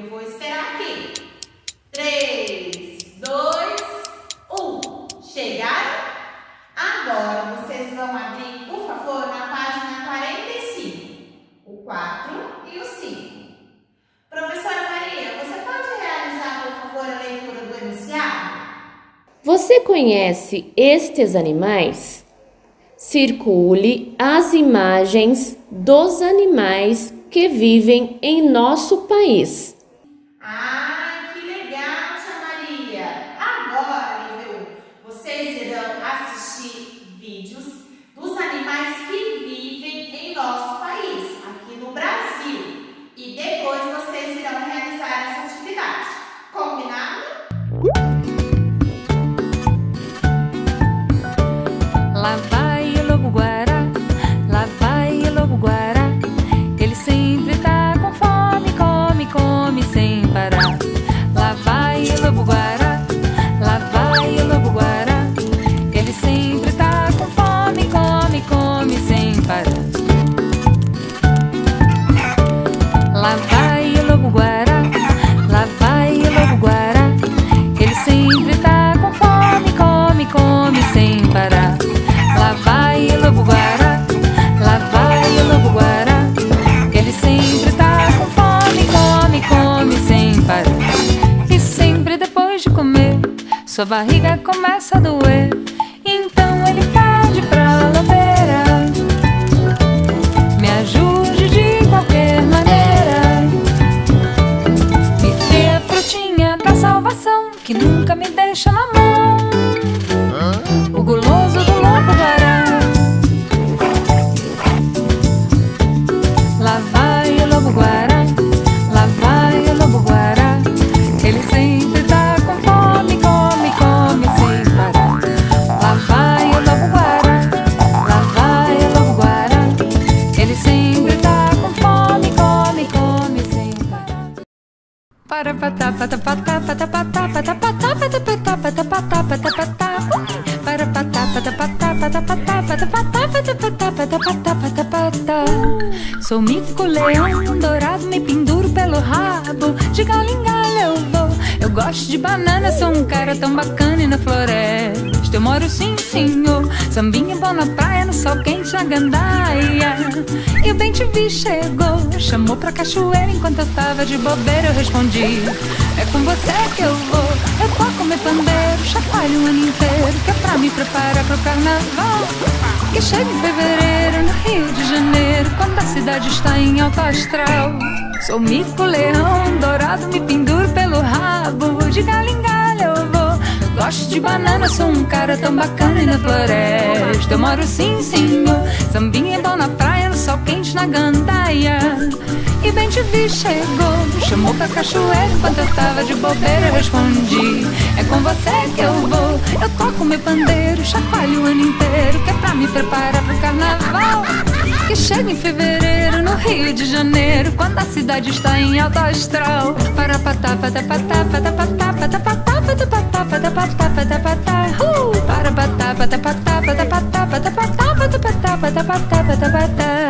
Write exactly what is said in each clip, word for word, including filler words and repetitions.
Eu vou esperar aqui. três, dois, um. Chegaram? Agora vocês vão abrir, por favor, na página quarenta e cinco. O quatro e o cinco. Professora Maria, você pode realizar, por favor, a leitura do enunciado? Você conhece estes animais? Circule as imagens dos animais que vivem em nosso país. Ah, que legal, tia Maria! Agora, viu, vocês irão assistir vídeos dos animais que vivem em nosso país, aqui no Brasil. E depois vocês irão realizar essa atividade. Combinado? Lá vai o lobo-guará, lá vai o lobo-guará. Ele sempre tá com fome, come, come sem parar. Lá vai o lobo-guará, lá vai o lobo-guará. Ele sempre tá com fome, come, come sem parar. Lá vai o lobo-guará, lá vai o lobo-guará. Ele sempre tá com fome, come, come sem parar. Lá vai o lobo-guará, lá vai o lobo-guará. Ele sempre tá com fome, come, come sem parar. E sempre depois de comer, sua barriga começa a doer. Então ele pede pra ladeira: me ajude de qualquer maneira, me dê a frutinha da salvação que nunca me deixa na mão. O guloso do lobo-guará. Lá vai o lobo-guará, lá vai o lobo-guará. Ele sempre tá com fome, come, come sem parar. Lá vai o lobo-guará, lá vai o lobo-guará. Ele sempre tá com fome, come, come sem parar. Para patá, patá, patá, patá, patá, patá, patá, patá, patá, patá, patá, patá, patá. Para patá, patá, patá, patá, patá, patá, patá, patá, patá, patá, patá, patá, patá. Sou mico-leão dourado, me penduro pelo rabo. De galho em galho eu vou. Eu gosto de banana, sou um cara tão bacana e na floresta eu moro sim, senhor. Sambinha bom na praia, no sol quente na gandaia. E o bem te vi chegou, chamou pra cachoeira enquanto eu tava de bobeira. Eu respondi: é com você que eu vou. Eu toco meu pandeiro, chacoalho o ano inteiro, que é pra me preparar pro carnaval, que chega em fevereiro no Rio de Janeiro, quando a cidade está em alto astral. Sou mico-leão dourado, me penduro pelo rabo. De galho em galho eu vou. Gosto de banana, sou um cara tão bacana e na floresta eu moro sim, senhor. Sambinha bom na praia, no sol quente na gandaia. E bem te vi chegou, chamou pra cachoeira enquanto eu tava de bobeira. Eu respondi: é com você que eu vou. Eu toco meu pandeiro, chacoalho o ano inteiro, que é pra me preparar pro carnaval, que chega em fevereiro no Rio de Janeiro, quando a cidade está em alto astral. Para patá, patá, patá, patá, patá, patá, patá, patá, patá, patá, patá, patá, patá. Para patá, patá, patá, patá, patá, patá, patá, patá, patá, patá, patá, patá, patá.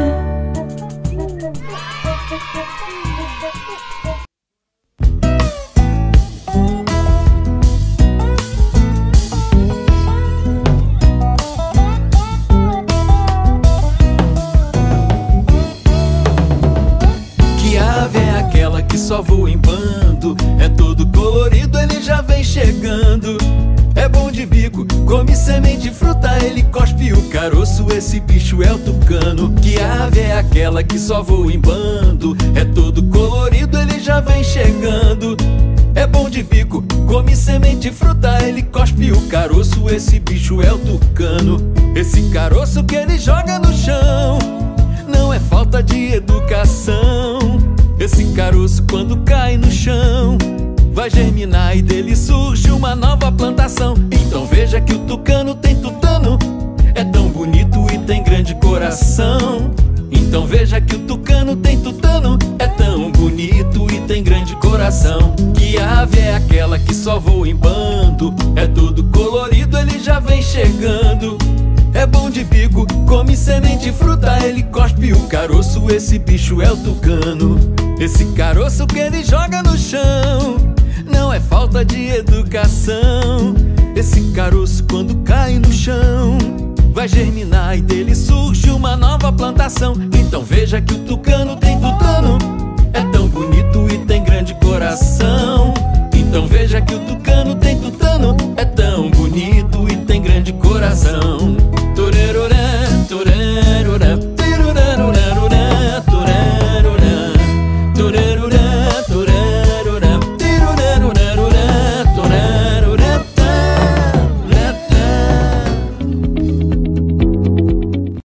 Que só voa em bando, é todo colorido, ele já vem chegando. É bom de bico, come semente, fruta, ele cospe o caroço, esse bicho é o tucano. Que ave é aquela que só voa em bando, é todo colorido, ele já vem chegando. É bom de bico, come semente, fruta, ele cospe o caroço, esse bicho é o tucano. Esse caroço que ele joga no chão não é falta de educação. Esse caroço quando cai no chão vai germinar e dele surge uma nova plantação. Então veja que o tucano tem tutano, é tão bonito e tem grande coração. Então veja que o tucano tem tutano, é tão bonito e tem grande coração. Que ave é aquela que só voa em bando, é todo colorido, ele já vem chegando. É bom de bico, come semente e fruta, ele cospe o caroço, esse bicho é o tucano. Esse caroço que ele joga no chão não é falta de educação. Esse caroço quando cai no chão vai germinar e dele surge uma nova plantação. Então veja que o tucano tem tutano, é tão bonito e tem grande coração. Então veja que o tucano tem tutano, é tão bonito e tem grande coração.